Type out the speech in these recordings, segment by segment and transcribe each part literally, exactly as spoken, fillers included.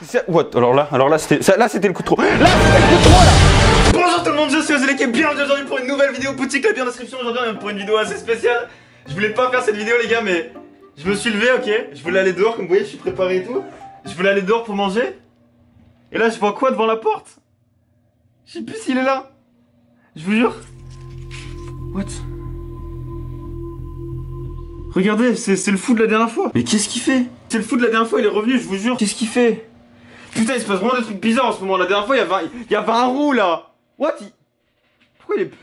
What? Alors là, alors là c'était là c'était le coup de trop. Là c'était le coup de trop là. Bonjour tout le monde, je suis Ozzy et bienvenue aujourd'hui pour une nouvelle vidéo. Petit clap en description aujourd'hui pour une vidéo assez spéciale. Je voulais pas faire cette vidéo les gars, mais je me suis levé, ok. Je voulais aller dehors, comme vous voyez, je suis préparé et tout. Je voulais aller dehors pour manger. Et là je vois quoi devant la porte? Je sais plus s'il est là. Je vous jure. What? Regardez, c'est le fou de la dernière fois. Mais qu'est-ce qu'il fait? C'est le fou de la dernière fois, il est revenu, je vous jure. Qu'est-ce qu'il fait? Putain, il se passe vraiment des trucs bizarres en ce moment. La dernière fois, il y avait un, il y avait un roux là. What? il... Pourquoi il est...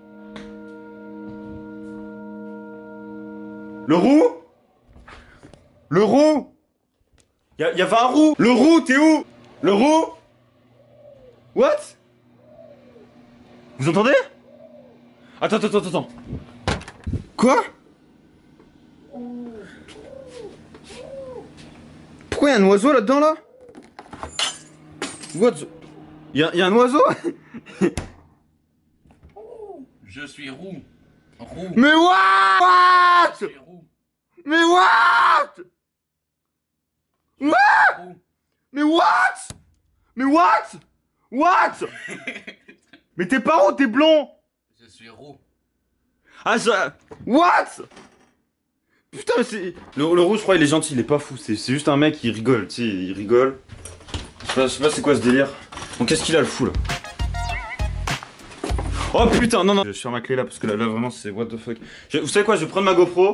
Le roux? Le roux? Il y, a... il y avait un roux. Le roux, t'es où? Le roux? What? Vous entendez? Attends, attends, attends, attends. Quoi? Pourquoi il y a un oiseau là-dedans là? What? Il y, y a un oiseau? Je suis roux. Roux. Mais what? Je suis roux. Mais what? What? Roux. Mais what? Mais what? What? Mais t'es pas roux, t'es blond. Je suis roux. Ah ça... What? Putain mais c'est... Le, le roux je crois il est gentil, il est pas fou, c'est juste un mec qui rigole, tu sais, il rigole. Je sais pas, je sais pas c'est quoi ce délire. Bon qu'est-ce qu'il a le fou là? Oh putain non non. Je ferme ma clé là parce que là, là vraiment c'est what the fuck. Je, vous savez quoi, je vais prendre ma GoPro.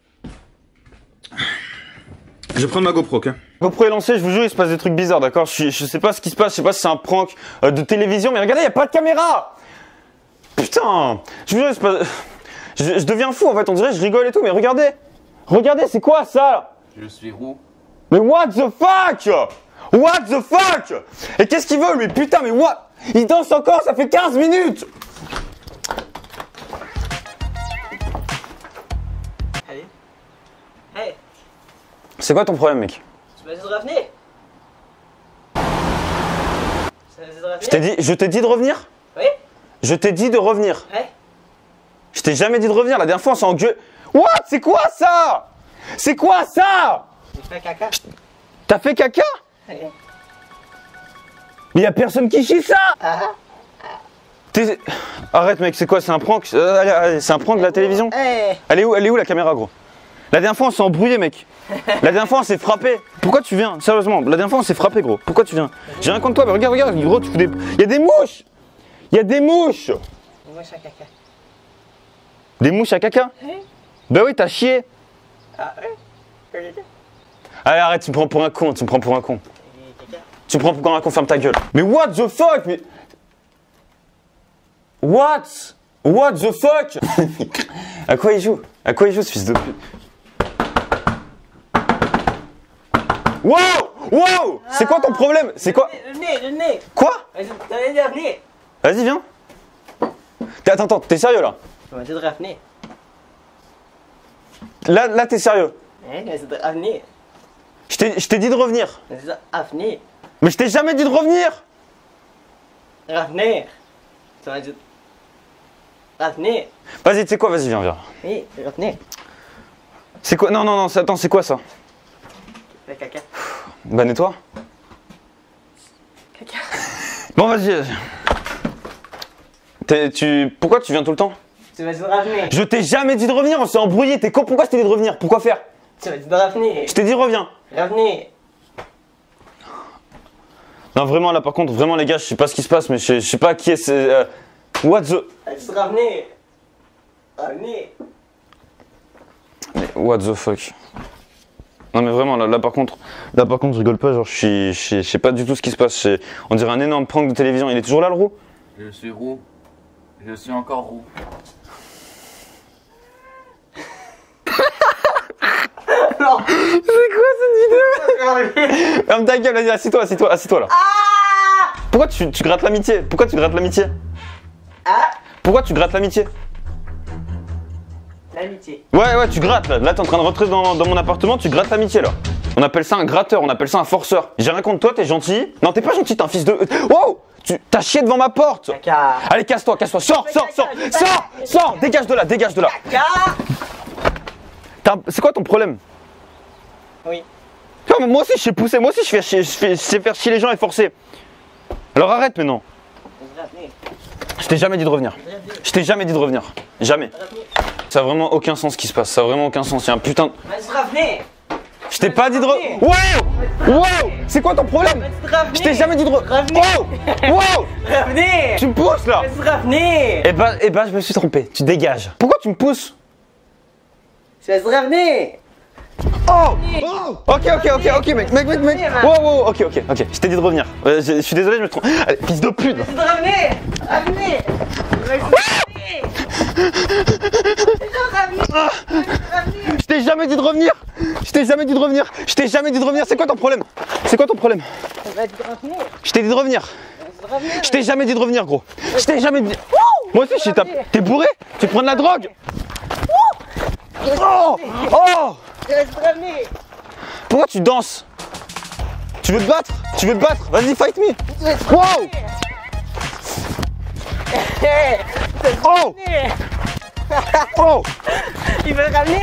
Je vais prendre ma GoPro, ok? GoPro est lancé, je vous jure il se passe des trucs bizarres, d'accord? je, je sais pas ce qui se passe, je sais pas si c'est un prank euh, de télévision, mais regardez, y a pas de caméra! Putain! Je vous jure il se passe... Je, je deviens fou en fait, on dirait je rigole et tout, mais regardez! Regardez, c'est quoi ça? Je suis roux. Mais what the fuck? What the fuck? Et qu'est-ce qu'il veut lui? Putain, mais what? Il danse encore, ça fait quinze minutes! Allez. Hey. C'est quoi ton problème, mec? Tu m'as dit de revenir. Tu m'as dit de revenir. Je t'ai dit, je t'ai dit de revenir? Oui. Je t'ai dit de revenir. Ouais. Je t'ai jamais dit de revenir, la dernière fois on s'est engueulé. What? C'est quoi ça? C'est quoi ça? J'ai fait caca. T'as fait caca? Ouais. Mais y'a personne qui chie ça! Ah. T'es... Arrête mec, c'est quoi? C'est un prank? euh, allez, allez, C'est un prank de la télévision? Hey. Elle est où? Elle est où la caméra gros? La dernière fois on s'est embrouillé mec. La dernière fois on s'est frappé. Pourquoi tu viens? Sérieusement, la dernière fois on s'est frappé gros. Pourquoi tu viens? J'ai rien contre toi, mais regarde, regarde, gros, tu fous des... Y'a des mouches! Y'a des mouches! Moi je fais caca. Des mouches à caca? Oui. Bah oui, t'as chié. Ah oui. Allez, arrête, tu me prends pour un con, tu me prends pour un con. Caca. Tu me prends pour un con, ferme ta gueule. Mais what the fuck? Mais... What? What the fuck? À quoi il joue? À quoi il joue ce fils de pute? Wow! Wow! C'est quoi ton problème? C'est quoi? Le nez, le nez. Quoi? Vas-y, t'as dit de revenir. Vas-y, viens. T'es- Attends, attends, t'es sérieux là? Tu m'as dit de revenir. Là, là t'es sérieux? Hein, tu m'as dit de revenir. Je t'ai je t'ai dit de revenir. Tu m'as dit de revenir. Mais je t'ai jamais dit de revenir! Revenir. Tu m'as dit de revenir. Vas-y, tu sais quoi? Vas-y, viens, viens. Oui, revenir. C'est quoi? Non, non, non, c'est- attends, c'est quoi ça? Fais caca. Bah, nettoie. Caca. Bon, vas-y, vas-y. T'es- Tu... Pourquoi tu viens tout le temps? Tu m'as dit de revenir. Je t'ai jamais dit de revenir, on s'est embrouillé. T'es con, pourquoi je t'ai dit de revenir? Pourquoi faire? Tu m'as dit de revenir. Je t'ai dit reviens. Revenir. Non, vraiment, là, par contre, vraiment, les gars, je sais pas ce qui se passe, mais je, je sais pas qui est. c'est, euh, What the. Tu m'as dit de revenir. Revenir. Mais what the fuck? Non, mais vraiment, là, là, par contre, là, par contre, je rigole pas, genre, je suis. Je sais- je sais pas du tout ce qui se passe. c'est- On dirait un énorme prank de télévision. Il est toujours là, le roux? Je suis roux. Je suis encore roux. Non. C'est quoi cette vidéo? Ferme ta gueule, vas-y, assis-toi, assis-toi, assis-toi là. Ah. Pourquoi tu, tu grattes l'amitié? Pourquoi tu grattes l'amitié? Ah. Pourquoi tu grattes l'amitié? L'amitié. Ouais, ouais, tu grattes là. Là, t'es en train de rentrer dans, dans mon appartement, tu grattes l'amitié là. On appelle ça un gratteur, on appelle ça un forceur. J'ai rien contre toi, t'es gentil. Non, t'es pas gentil, t'es un fils de. Wow! Tu t'as chié devant ma porte. Caca. Allez, casse-toi, casse-toi. Sors, sors, sors, sors, sors, dégage de là, dégage de là. Caca. T'as un- C'est quoi ton problème? Oui. Non, moi aussi je sais pousser, moi aussi je, fais chier, je, fais, je sais faire chier les gens et forcer. Alors arrête maintenant. Je t'ai jamais dit de revenir. Je t'ai jamais dit de revenir. Jamais. Ça a vraiment aucun sens ce qui se passe. Ça a vraiment aucun sens. Il y a un putain de... Je t'ai pas dit de re... Wow! Wow! C'est quoi ton problème? Je t'ai jamais dit de re... Wow! Wow! Revenez! Tu me pousses là! Revenez! Eh ben, eh ben, je me suis trompé. Tu dégages. Pourquoi tu me pousses? Je laisse revenir! Oh! Oh! Ok, ok, ok, ok, mec, mec, mec, mec. Wow, wow, ok, ok, ok. Je t'ai dit de revenir. Euh, je, je suis désolé, je me trompe. Allez, fils de pute! Revenez! Revenez! Je t'ai jamais dit de revenir! Je t'ai jamais dit de revenir! Je t'ai jamais dit de revenir! C'est quoi ton problème? C'est quoi ton problème? Je t'ai dit de revenir! Je t'ai jamais dit de revenir, gros! Je t'ai jamais dit. Moi aussi, je t'ai tapé. T'es bourré? Tu prends de la drogue? Oh! Oh! Pourquoi tu danses? Tu veux te battre? Tu veux te battre? Vas-y, fight me! Wow! Oh! Oh! Il veut ramener!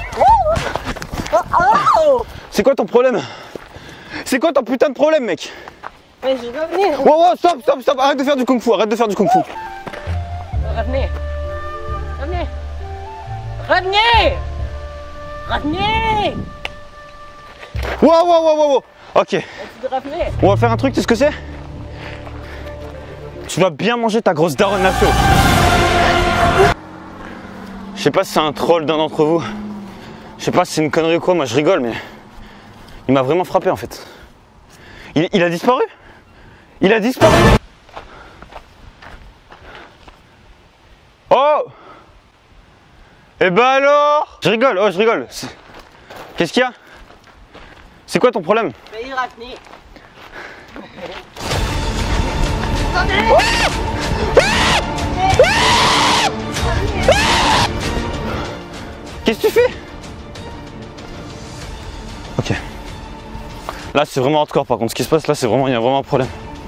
C'est quoi ton problème? C'est quoi ton putain de problème, mec? Mais je veux revenir! Wow, wow, stop, stop, stop! Arrête de faire du kung fu, arrête de faire du kung fu! Revenez! Revenez! Revenez! Revenez! Wow, wow, wow, wow, wow! Ok, Revenez! on va faire un truc, tu sais ce que c'est? Tu vas bien manger ta grosse daronne à feu. Je sais pas si c'est un troll d'un d'entre vous. Je sais pas si c'est une connerie ou quoi, moi je rigole, mais il m'a vraiment frappé en fait. Il, il a disparu? Il a disparu? Oh! Eh ben alors? Je rigole, oh je rigole. Qu'est-ce qu'il y a? C'est quoi ton problème? Mais il revenez! Qu'est-ce que tu fais? Ok. Là c'est vraiment hardcore par contre, ce qui se passe là c'est vraiment, il y a vraiment un problème.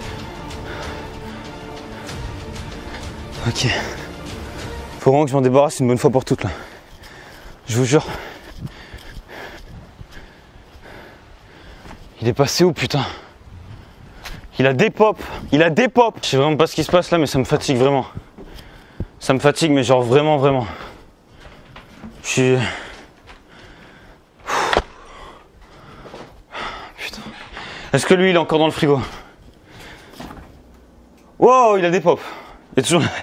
Ok. Faut vraiment que je m'en débarrasse une bonne fois pour toutes là. Je vous jure. Il est passé où putain? Il a des pop, il a des pop. Je sais vraiment pas ce qui se passe là mais ça me fatigue vraiment. Ça me fatigue mais genre vraiment vraiment. Je suis... Putain. Est-ce que lui il est encore dans le frigo? Wow, il a des pop. Il est toujours...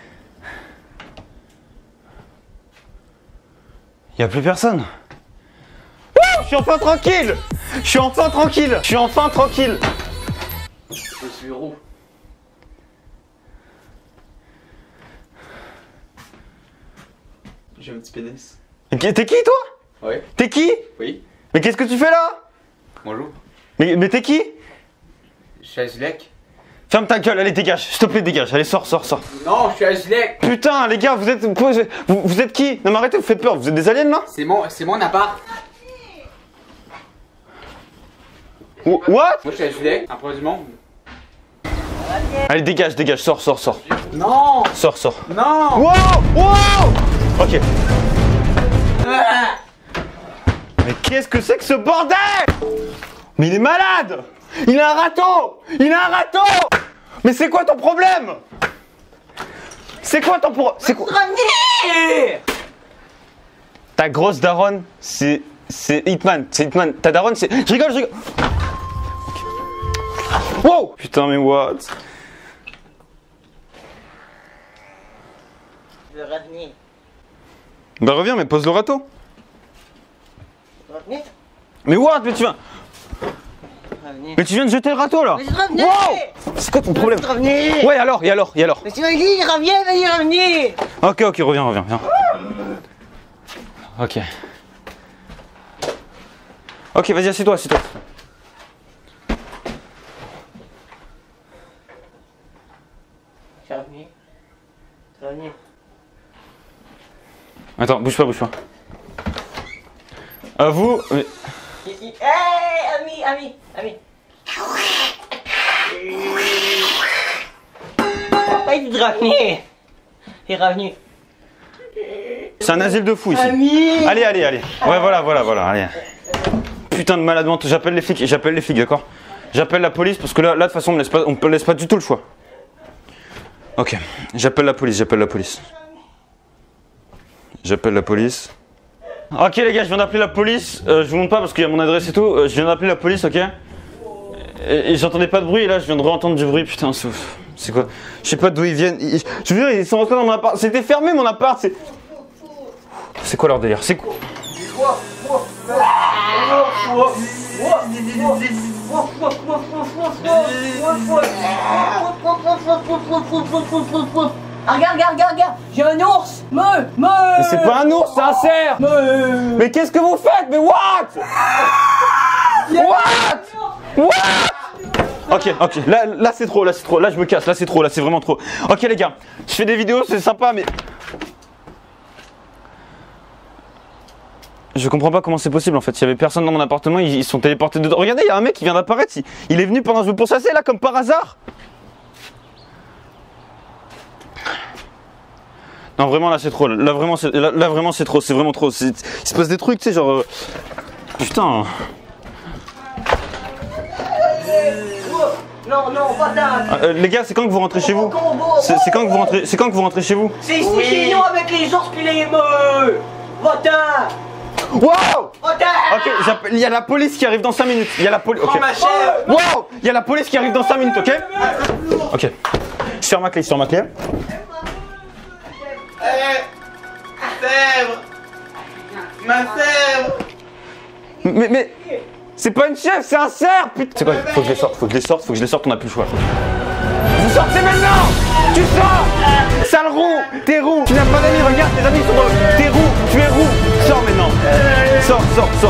Il n'y a plus personne. Wouh, je suis enfin tranquille. Je suis enfin tranquille. Je suis enfin tranquille. Je suis roux. J'ai un petit pénis. T'es qui toi? Oui. T'es qui? Oui. Mais qu'est-ce que tu fais là? Bonjour. Mais, mais t'es qui? Je suis Azulek. Ferme ta gueule, allez dégage, s'il te plaît dégage, allez sors, sors, sors. Non, je suis Azulek. Putain les gars, vous êtes, vous, vous, vous êtes qui? Non mais arrêtez, vous faites peur, vous êtes des aliens là? C'est mon, c'est mon appart. What? Moi je suis Azulek, un pro du monde. Allez dégage, dégage, sors, sors, sors. Non. Sors, sors. Non. Wow! Wow! Ok. Mais qu'est-ce que c'est que ce bordel? Mais il est malade! Il a un râteau! Il a un râteau! Mais c'est quoi ton problème? C'est quoi ton problème? C'est quoi? Ta grosse daronne, c'est... C'est Hitman, c'est Hitman. Ta daronne, c'est... Je rigole, je rigole. Okay. Wow! Putain, mais what? Je veux revenir. Bah reviens, mais pose le râteau. Revenez. Mais what? Mais tu viens... Revenez. Mais tu viens de jeter le râteau là. Mais je revenais. Wow! C'est quoi ton problème? Revenez. Ouais alors, et alors, et alors? Mais tu m'as dit, reviens, vas-y, revenez. Ok, ok, reviens, reviens, viens. Ok. Ok, vas-y, assieds-toi, assieds-toi. Je suis revenu. Je suis revenu. Attends, bouge pas, bouge pas. À vous. Mais... Hé, hey, ami, ami, ami. Pourquoi il est revenu? Il est revenu. C'est un asile de fous ici. Ami. Allez, allez, allez. Ouais, voilà, voilà, voilà, allez. putain de malade mental. J'appelle les flics, j'appelle les flics, d'accord? J'appelle la police parce que là, là de toute façon, on me laisse pas, on me laisse pas du tout le choix. Ok, j'appelle la police, j'appelle la police. J'appelle la police. Ok les gars, je viens d'appeler la police. Euh, je vous montre pas parce qu'il y a mon adresse et tout. Euh, je viens d'appeler la police, ok? Et, et j'entendais pas de bruit et là je viens de re-entendre du bruit. Putain, c'est quoi? Je sais pas d'où ils viennent. Ils, je veux dire, ils sont rentrés dans mon appart. C'était fermé mon appart. C'est C'est quoi leur délire? C'est quoi? Ah, regarde, regarde, regarde, regarde, j'ai un ours. Me, me. Mais c'est pas un ours, c'est un cerf. Me. Mais qu'est-ce que vous faites? Mais what? What? What? Ok, ok, là, là c'est trop, là c'est trop, là je me casse, là c'est trop, là c'est vraiment trop. Ok les gars, je fais des vidéos, c'est sympa, mais... Je comprends pas comment c'est possible en fait, il y avait personne dans mon appartement, ils, ils sont téléportés dedans. Regardez, il y a un mec qui vient d'apparaître, il, il est venu pendant que je me pourchassais là, comme par hasard. Non vraiment là c'est trop, là vraiment c'est là, là, vraiment c'est trop, c'est vraiment trop. Il se passe des trucs, tu sais, genre... Euh... Putain. Non, non, pas dingue. Euh, les gars, c'est quand que vous rentrez chez vous? C'est quand que vous rentrez, c'est quand que vous rentrez chez vous? C'est ici chez nous avec les ours puis les meufs. Va-t'en. Wow! Va-t'en. Ok, il y a la police qui arrive dans cinq minutes. Il y a la police. Ok. ma chère. Wow! Il y a la police qui arrive dans cinq minutes, ok? Ok. Je ferme ma clé, je ferme ma clé. Sèvre. Ma sèvre. Mais, mais, c'est pas une chèvre, c'est un cerf, putain! C'est quoi? Faut que je les sorte, faut que je les sorte, faut que je les sorte, on a plus le choix. Vous sortez maintenant! Tu sors! Sale roux! T'es roux! Tu n'as pas d'amis, regarde, tes amis sont roux! T'es roux! Tu es roux! Sors maintenant! Sors, sors, sors!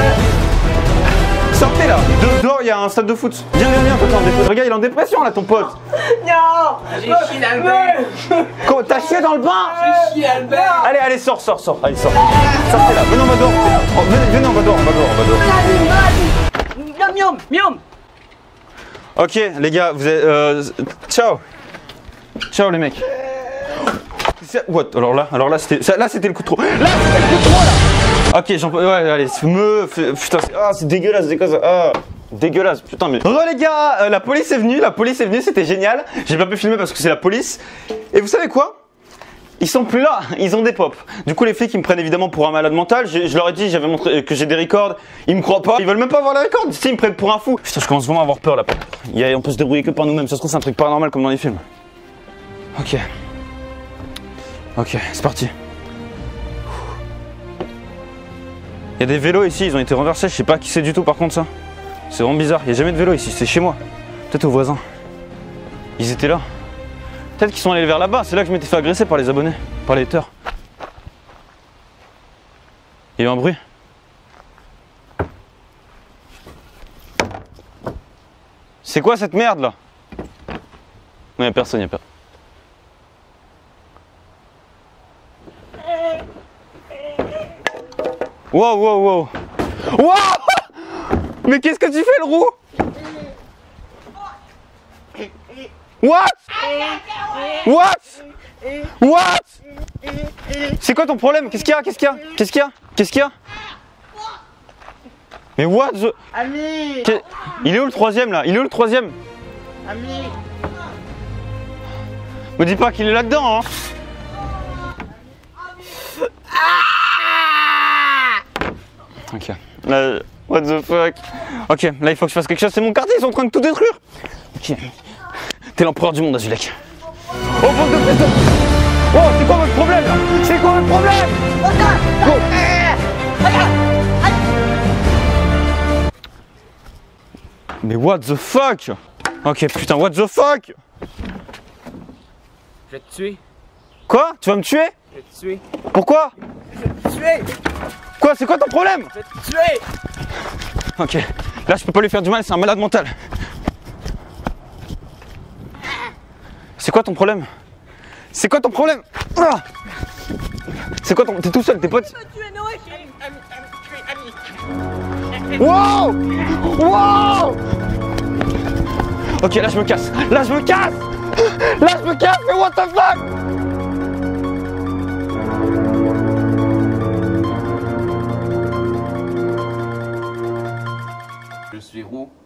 Sortez là! Dehors, il y a un stade de foot. Viens, viens, viens, toi, t'es en dépression. Regarde, il est en dépression là, ton pote! Non. J'ai chié dans le bain. Quoi, t'as chié dans le bain? J'ai chié dans le bain. Allez, allez, sors, sors, sors! Allez, sors! Sortez là! Venez, on va dehors! Oh, venez, venez, on va dehors, on va dehors, on va dehors! Miam, miam, miam. Ok, les gars, vous êtes. Euh, ciao! Ciao, les mecs! What? Alors là, alors là, c'était, là, c'était le coup de trop. Là, c'était le coup de trop, là! Ok, j'en peux. Ouais, allez, me. Putain, ah, c'est dégueulasse, c'est quoi ça? Ah, dégueulasse, putain, mais. Re, les gars, euh, la police est venue, la police est venue, c'était génial. J'ai pas pu filmer parce que c'est la police. Et vous savez quoi? Ils sont plus là, ils ont des pop. Du coup, les flics, ils me prennent évidemment pour un malade mental. Je, je leur ai dit, j'avais montré que j'ai des records. Ils me croient pas. Ils veulent même pas voir les records. Si, ils me prennent pour un fou. Putain, je commence vraiment à avoir peur là. Il y a, on peut se débrouiller que par nous-mêmes. Ça se trouve, c'est un truc paranormal comme dans les films. Ok. Ok, c'est parti. Il y a des vélos ici, ils ont été renversés. Je sais pas qui c'est du tout par contre ça. C'est vraiment bizarre. Il y a jamais de vélo ici. C'est chez moi. Peut-être aux voisins. Ils étaient là. Peut-être qu'ils sont allés vers là-bas, c'est là que je m'étais fait agresser par les abonnés, par les haters. Il y a eu un bruit. C'est quoi cette merde là? Non, il n'y a personne, il n'y a personne. Wow, wow, wow. Wow! Mais qu'est-ce que tu fais le roux? What? What? What? C'est quoi ton problème? Qu'est-ce qu'il y a? Qu'est-ce qu'il y a? Qu'est-ce qu'il y a? Qu'est-ce qu'il y a? Mais what the... Ami. Il est où le troisième là? Il est où le troisième? Ami. Me dis pas qu'il est là-dedans, hein? Ok. Là, what the fuck? Ok, là il faut que je fasse quelque chose. C'est mon quartier, ils sont en train de tout détruire. Ok. T'es l'empereur du monde, Azulek. Oh, bande de pétons! Oh, c'est quoi votre problème là? C'est quoi votre problème? Go! Mais what the fuck? Ok, putain, what the fuck? Je vais te tuer. Quoi? Tu vas me tuer? Je vais te tuer. Pourquoi? Je vais te tuer. Quoi? C'est quoi ton problème? Je vais te tuer. Ok, là je peux pas lui faire du mal, c'est un malade mental. C'est quoi ton problème? C'est quoi ton problème? Ah, c'est quoi ton... T'es tout seul, tes potes? Wow! Wow! Ok, là je me casse. Là je me casse. Là je me casse, mais what the fuck? roues.